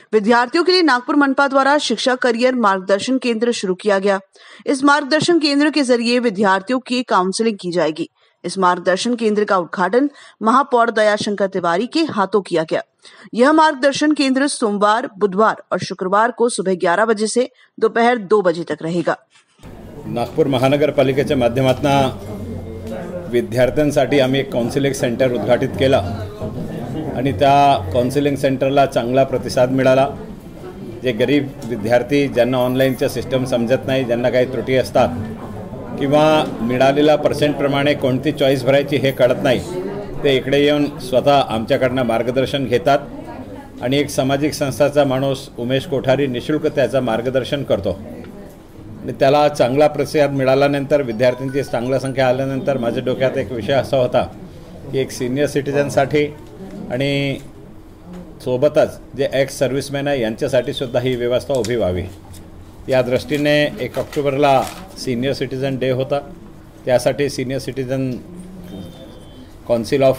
विद्यार्थियों के लिए नागपुर मनपा द्वारा शिक्षा करियर मार्गदर्शन केंद्र शुरू किया गया। इस मार्गदर्शन केंद्र के जरिए विद्यार्थियों की काउंसलिंग की जाएगी। इस मार्गदर्शन केंद्र का उद्घाटन महापौर दयाशंकर तिवारी के हाथों किया गया। यह मार्गदर्शन केंद्र सोमवार, बुधवार और शुक्रवार को सुबह 11 बजे से दोपहर 2 बजे तक रहेगा। नागपूर महानगरपालिकेच्या माध्यमातून विद्यार्थ्यांसाठी आम्ही एक काउन्सिलिंग सेंटर उद्घाटित केला आणि त्या काउन्सिलिंग सेंटरला चांगला प्रतिसाद मिळाला। जे गरीब विद्यार्थी ज्यांना ऑनलाईनचं सिस्टम समजत नाही, ज्यांना काही त्रुटी असतात किंवा मिळालेल्या पर्सेंटप्रमाणे कोणती चॉईस भरायची हे कळत नाही, ते इकडे येऊन स्वतः आमच्याकडनं मार्गदर्शन घेतात आणि एक सामाजिक संस्थाचा माणूस उमेश कोठारी निशुल्क त्याचं मार्गदर्शन करतो। आणि त्याला चांगला प्रतिसाद मिळाल्यानंतर विद्यार्थ्यांची चांगली संख्या आल्यानंतर माझ्या डोक्यात एक विषय असा होता की एक सीनियर सिटीजनसाठी आणि सोबतच जे एक्स सर्व्हिसमॅन आहे यांच्यासाठी सुद्धा ही व्यवस्था उभी व्हावी। या दृष्टीने 1 ऑक्टोबरला सीनियर सिटीजन डे होता। त्यासाठी senior citizen council of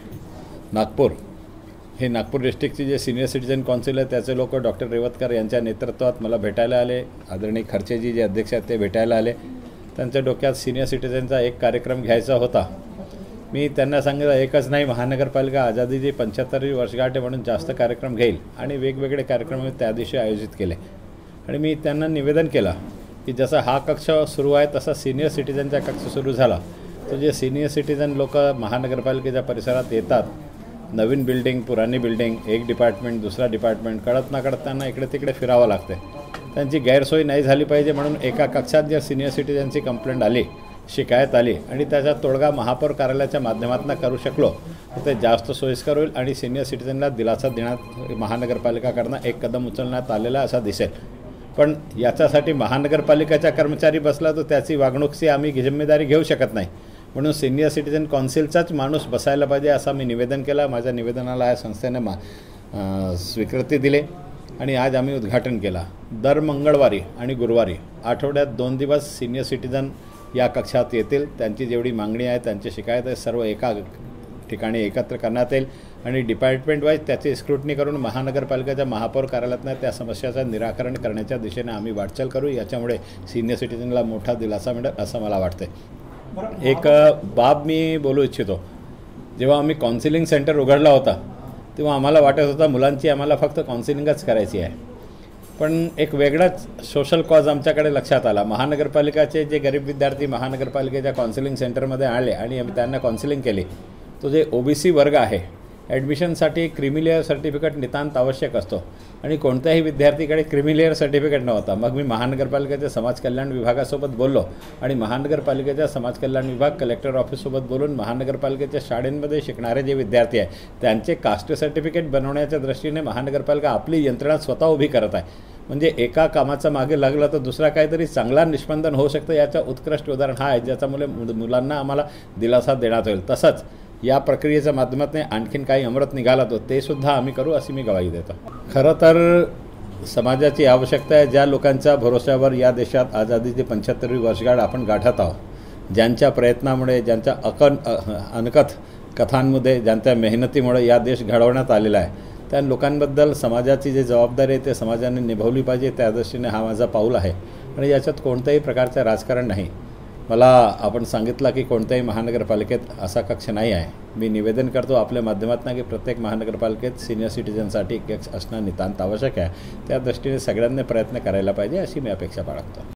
Nagpur हे नागपूर डिस्ट्रिक्टचे जे सीनियर सिटीजन काउन्सिल आहे त्याचे लोक डॉक्टर रेवतकर यांच्या नेतृत्वात मला भेटायला आले। आदरणीय खर्चेजी जे अध्यक्ष आहेत ते भेटायला आले। त्यांच्या डोक्यात सीनियर सिटीजनचा एक कार्यक्रम घ्यायचा होता। मी त्यांना सांगितलं एकच नाही, महानगरपालिका आझादीची 75वी वर्षगाठ आहे म्हणून जास्त कार्यक्रम घेईल आणि वेगवेगळे कार्यक्रम त्या दिवशी आयोजित केले। आणि मी त्यांना निवेदन केलं की जसा हा कक्ष सुरू आहे तसा सीनियर सिटीजनचा कक्ष सुरू झाला तर जे सीनियर सिटीजन लोक महानगरपालिकेच्या परिसरात येतात, नवीन बिल्डिंग, पुरानी बिल्डिंग, एक डिपार्टमेंट दुसरा डिपार्टमेंट, कळत ना कळत त्यांना इकडे तिकडे फिरावं लागते। त्यांची गैरसोय नाही झाली पाहिजे म्हणून एका कक्षात जर सीनियर सिटीजनची कंप्लेंट आली, शिकायत आली आणि त्याचा तोडगा महापौर कार्यालयाच्या माध्यमातून करू शकलो तर ते जास्त सोयीस्कर होईल आणि सीनियर सिटीजनला दिलासा देण्यात महानगरपालिकाकडून एक कदम उचलण्यात आलेला असा दिसेल। पण याच्यासाठी महानगरपालिकेचा कर्मचारी बसला तर त्याची वागणूकची आम्ही जिम्मेदारी घेऊ शकत नाही, म्हणून सीनियर सिटीजन काउन्सिलचाच माणूस बसायला पाहिजे असं मी निवेदन केलं। माझ्या निवेदनाला या संस्थेने स्वीकृती दिली आणि आज आम्ही उद्घाटन केला। दर मंगळवारी आणि गुरुवारी आठवड्यात 2 दिवस सीनियर सिटीजन या कक्षात येतील। त्यांची जेवढी मागणी आहे, त्यांची शिकायत आहे, सर्व एका ठिकाणी एकत्र करण्यात येईल आणि डिपार्टमेंट वाईज त्याची स्क्रुटनी करून महानगरपालिकेच्या महापौर कार्यालयातनं त्या समस्याचं निराकरण करण्याच्या दिशेने आम्ही वाटचाल करू। याच्यामुळे सीनियर सिटीजनला मोठा दिलासा मिळेल असं मला वाटते। एक बाब मी बोलू इच्छितो। जेव्हा आम्ही काउन्सिलिंग सेंटर उघडला होता तेव्हा आम्हाला वाटत होता मुलांची आम्हाला फक्त काउन्सिलिंगच करायची आहे, पण एक वेगळाच सोशल कॉज आमच्याकडे लक्षात आला। महानगरपालिकेचे जे गरीब विद्यार्थी महानगरपालिकेच्या काउन्सिलिंग सेंटरमध्ये आले आणि आम्ही त्यांना काउन्सिलिंग केली, तो जे ओबीसी वर्ग आहे ॲडमिशनसाठी क्रीमी लेअर सर्टिफिकेट नितांत आवश्यक असतो आणि कोणत्याही विद्यार्थीकडे क्रीमी लेअर सर्टिफिकेट नव्हता। मग मी महानगरपालिकेच्या समाज कल्याण विभागासोबत बोललो आणि महानगरपालिकेच्या समाज कल्याण विभाग कलेक्टर ऑफिससोबत बोलून महानगरपालिकेच्या शाळांमध्ये शिकणारे जे विद्यार्थी आहे त्यांचे कास्ट सर्टिफिकेट बनवण्याच्या दृष्टीने महानगरपालिका आपली यंत्रणा स्वतः उभी करत आहे। म्हणजे एका कामाचा मागे लागलं तर दुसरा काहीतरी चांगला निष्पंदन होऊ शकतं, याचं उत्कृष्ट उदाहरण हा आहे ज्याच्यामुळे मुलांना आम्हाला दिलासा देण्यात होईल। तसंच या प्रक्रियेच्या माध्यमातून आणखीन काही अमृत निघाला तो ते सुद्धा आम्ही करू अशी मी ग्वाही देतो। खरं तर समाजाची आवश्यकता आहे ज्या लोकांच्या भरोश्यावर या देशात आझादीची 75वी वर्षगाठ आपण गाठत आहोत, ज्यांच्या प्रयत्नामुळे, ज्यांच्या अनकथ कथांमध्ये, ज्यांच्या मेहनतीमुळे या देश घडवण्यात आलेला आहे, त्या लोकांबद्दल समाजाची जी जबाबदारी आहे ते समाजाने निभावली पाहिजे। त्या दृष्टीने हा माझा पाऊल आहे आणि याच्यात कोणत्याही प्रकारचं राजकारण नाही। मला आपण सांगितलं की कोणत्याही महानगरपालिकेत असा कक्ष नाही आहे। मी निवेदन करतो आपल्या माध्यमातून की प्रत्येक महानगरपालिकेत सीनियर सिटीजनसाठी कक्ष असणं नितांत आवश्यक आहे। त्या दृष्टीने सगळ्यांनी प्रयत्न करायला पाहिजे अशी मी अपेक्षा बाळगतो।